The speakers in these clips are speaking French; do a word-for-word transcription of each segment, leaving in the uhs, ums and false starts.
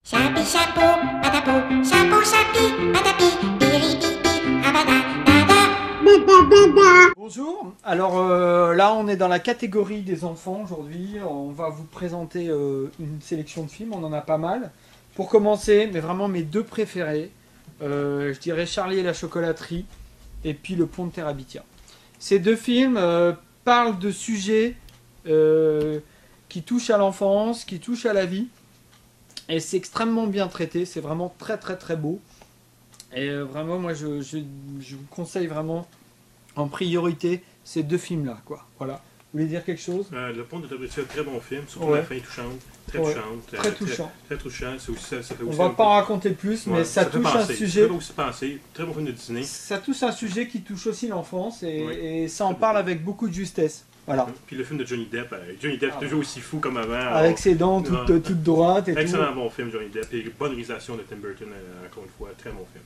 Chapi chapeau, patapou, chapeau chapi, patapi, piripipi, abada, dada. Bonjour, alors euh, là on est dans la catégorie des enfants aujourd'hui, on va vous présenter euh, une sélection de films, on en a pas mal. Pour commencer, mais vraiment mes deux préférés, euh, je dirais Charlie et la chocolaterie et puis Le Pont de Terabithia. Ces deux films euh, parlent de sujets euh, qui touchent à l'enfance, qui touchent à la vie. Et c'est extrêmement bien traité, c'est vraiment très très très beau. Et euh, vraiment, moi je, je, je vous conseille vraiment en priorité ces deux films-là, quoi. Voilà. Vous voulez dire quelque chose? euh, Le Pont de Terabithia, très bon film, surtout Ouais. la fin touchante, très Ouais. touchante. Très euh, touchant. Très, très touchant, c'est aussi, ça, ça fait On aussi va un pas peu- en raconter plus, mais Ouais, ça, fait touche un penser, sujet. Ça fait aussi penser, très bon film de Disney. Ça touche un sujet qui touche aussi l'enfance et, Oui. et ça en parle avec beaucoup de justesse. Voilà. Puis le film de Johnny Depp, euh, Johnny Depp Ah. toujours aussi fou comme avant. Avec alors, ses dents toutes, Ouais. toutes droites et excellent tout. bon film Johnny Depp et bonne réalisation de Tim Burton, euh, encore une fois, très bon film.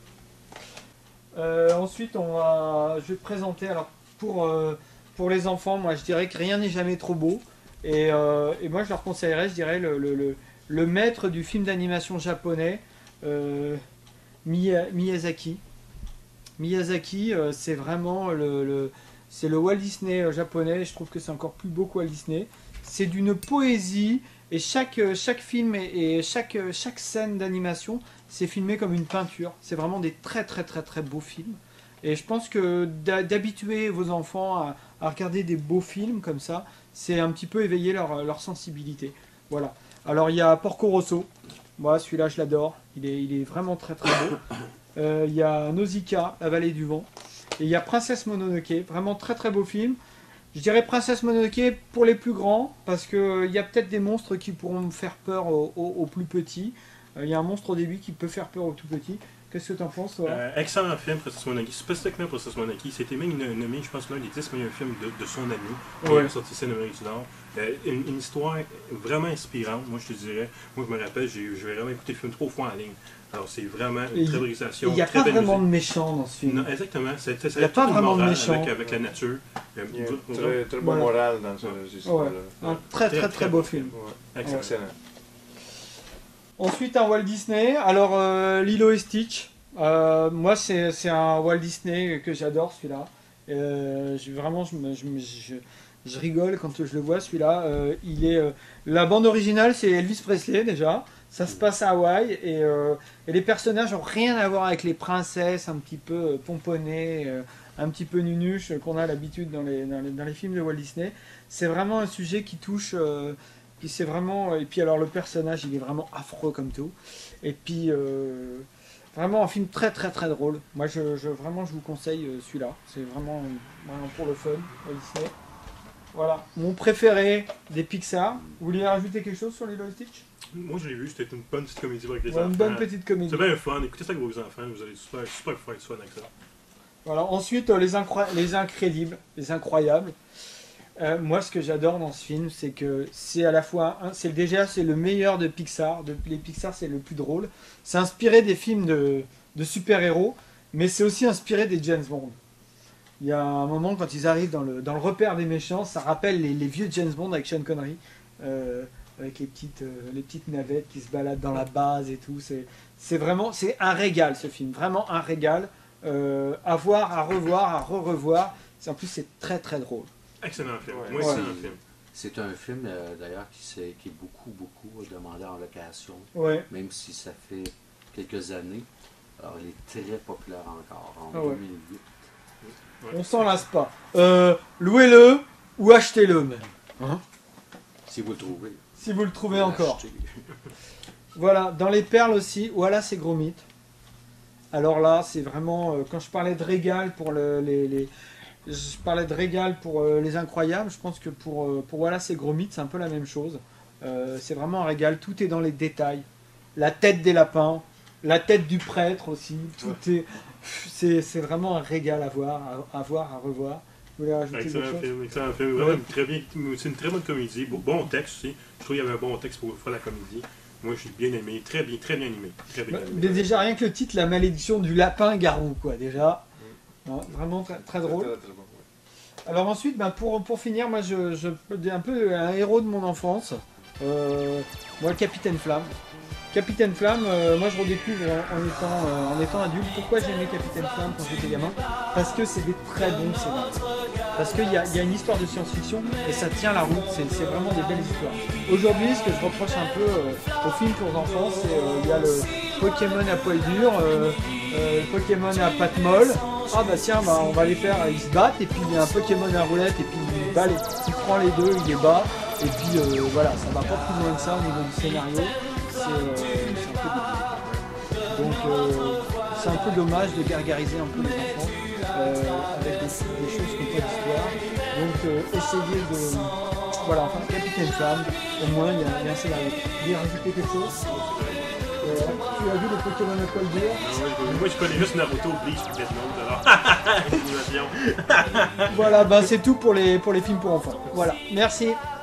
Euh, ensuite, on va, je vais te présenter. Alors pour euh, pour les enfants, moi je dirais que rien n'est jamais trop beau. Et, euh, et moi je leur conseillerais, je dirais le, le, le, le maître du film d'animation japonais, euh, Miya- Miyazaki. Miyazaki, euh, c'est vraiment le, le c'est le Walt Disney euh, japonais. Je trouve que c'est encore plus beau que Walt Disney. C'est d'une poésie et chaque euh, chaque film et, et chaque euh, chaque scène d'animation, c'est filmé comme une peinture. C'est vraiment des très très très très beaux films. Et je pense que d'a- d'habituer vos enfants à, à regarder des beaux films comme ça, c'est un petit peu éveiller leur, leur sensibilité. Voilà. Alors il y a Porco Rosso. Moi, celui-là, je l'adore. Il est, il est vraiment très très beau. Euh, Il y a Nausicaa, La vallée du vent. Et il y a Princesse Mononoke. Vraiment très très beau film. Je dirais Princesse Mononoke pour les plus grands, parce qu'il y a peut-être des monstres qui pourront me faire peur aux, aux- aux plus petits. Euh, Il y a un monstre au début qui peut faire peur aux tout petits. Qu'est-ce que tu en penses, toi? Euh, excellent film, Princess Mononoke, spécifiquement Princess Mononoke. C'était même nommé, je pense, l'un des dix meilleurs films de, de son année. Ouais. Il est sorti ici en Amérique du Nord. Euh, une, une histoire vraiment inspirante, moi je te dirais. Moi je me rappelle, j'ai j'ai vraiment écouté le film trois fois en ligne. Alors c'est vraiment Et une très il- belle réalisation. Il n'y a très pas belle vraiment de musique. méchant dans ce film. Non, exactement. C'est, c'est, Il y a c'est pas toute une vraiment de morale méchant. Avec, avec la nature. Euh, Il y a vous- un vous- très, très bon Voilà. moral dans ce Ouais. histoire-là. Un très très Très, très très beau beau film. Ouais. Excellent. Excellent. Ensuite, un Walt Disney. Alors, euh, Lilo et Stitch. Euh, moi, c'est c'est un Walt Disney que j'adore, celui-là. Euh, je- vraiment, je, me- je, me- je- je rigole quand je le vois, celui-là. Euh, il est, euh, la bande originale, c'est Elvis Presley, déjà. Ça se passe à Hawaï. Et, euh, et les personnages n'ont rien à voir avec les princesses un petit peu euh, pomponnées, euh, un petit peu nunuches euh, qu'on a l'habitude dans les, dans, les, dans les films de Walt Disney. C'est vraiment un sujet qui touche... euh, qui c'est vraiment... Et puis alors, le personnage, il est vraiment affreux comme tout. Et puis... euh, Vraiment un film très très très drôle. Moi je, je- vraiment je vous conseille euh, celui-là. C'est vraiment, vraiment pour le fun, Walt Disney. Voilà. Mon préféré des Pixar. Vous voulez rajouter quelque chose sur Lilo et Stitch? Moi je l'ai vu, c'était une bonne petite comédie avec les Ouais, enfants. une bonne petite comédie. C'est bien fun, écoutez ça avec vos enfants, vous allez super, super faire du fun avec ça. Voilà. Ensuite euh, les, incroy- les incrédibles, les incroyables. Euh, moi ce que j'adore dans ce film, c'est que c'est à la fois, un- c'est déjà c'est le meilleur de Pixar. De, les Pixar c'est le plus drôle. C'est inspiré des films de, de super-héros, mais c'est aussi inspiré des James Bond. Il y a un moment quand ils arrivent dans le, dans le repère des méchants, ça rappelle les, les vieux James Bond avec Sean Connery, euh, avec les petites, euh, les petites navettes qui se baladent dans la base et tout. C'est, c'est vraiment, c'est un régal ce film, vraiment un régal. Euh, à voir, à revoir, à re-revoir. C'est- En plus c'est très très drôle. Excellent film, Ouais. moi Ouais. excellent film. C'est un film euh, d'ailleurs qui, s'est- qui est beaucoup, beaucoup demandé en location, Ouais. même si ça fait quelques années. Alors il est très populaire encore en Ah ouais. deux mille huit. On s'en lasse pas. Euh, louez-le ou achetez-le même. Hein, Si vous le trouvez. si vous le trouvez encore. l'achetez. Voilà, dans les perles aussi, voilà c'est gros mythe. Alors là, c'est vraiment, euh, quand je parlais de régal pour le- les, les- je parlais de régal pour euh, les incroyables, je pense que pour, euh, pour voilà c'est gros mythe, c'est un peu la même chose. Euh, c'est vraiment un régal, tout est dans les détails. La tête des lapins, la tête du prêtre aussi, tout est, c'est, c'est vraiment un régal à voir, à, à voir, à revoir. Vous voulez rajouter quelque Excellent chose? film, excellent film. Vraiment très bien, c'est une très bonne comédie. Bon, bon texte aussi. Je trouve qu'il y avait un bon texte pour faire la comédie. Moi, je suis bien aimé, très bien, très bien aimé. Très bien Bah, aimé. mais déjà rien que le titre, la malédiction du lapin garou, quoi, déjà. Non, vraiment très, très drôle. Très, très bon, ouais. Alors ensuite, ben, pour, pour finir, moi je, je peux dire un peu un héros de mon enfance. Euh, moi, le Capitaine Flamme. Capitaine Flamme, euh, moi je redécouvre en, en étant, euh, en étant adulte. Pourquoi j'aimais Capitaine Flamme quand j'étais gamin? Parce que c'est des très bons scénarios. Parce qu'il y a, il y a une histoire de science-fiction et ça tient la route, c'est c'est vraiment des belles histoires. Aujourd'hui, ce que je reproche un peu euh, aux films pour enfants, c'est euh, il y a le Pokémon à poil dur, euh, euh, le Pokémon à pattes molles. Ah bah tiens, bah, on va les faire, ils se battent, et puis il y a un Pokémon à roulette, et puis il, bat les, il prend les deux, il les bat, et puis euh, voilà, ça va pas plus loin que ça au niveau du scénario. C'est euh, c'est un peu dégueu. Donc euh, c'est un peu dommage de gargariser un peu les enfants euh, avec des, des choses qui n'ont pas d'histoire. Donc euh, essayez de... Voilà, enfin Capitaine Flamme, au moins il y, a- il y a un scénario. Vous voulez rajouter quelque chose? Euh, Tu as vu le Pokémon à poil dur? Non, moi, je, moi, je connais juste Naruto, Bleach, puis Death Note, alors. Animation. Voilà, bah c'est tout pour les, pour les films pour enfants. Voilà, merci.